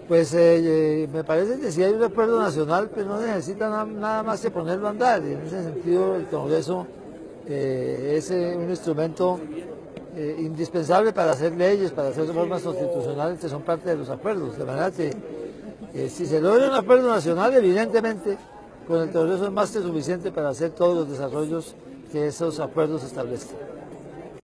Pues me parece que si hay un acuerdo nacional, pues no necesita nada más que ponerlo a andar. Y en ese sentido, el Congreso es un instrumento indispensable para hacer leyes, para hacer reformas constitucionales que son parte de los acuerdos. De manera que si se logra un acuerdo nacional, evidentemente, con el Congreso es más que suficiente para hacer todos los desarrollos que esos acuerdos establezcan.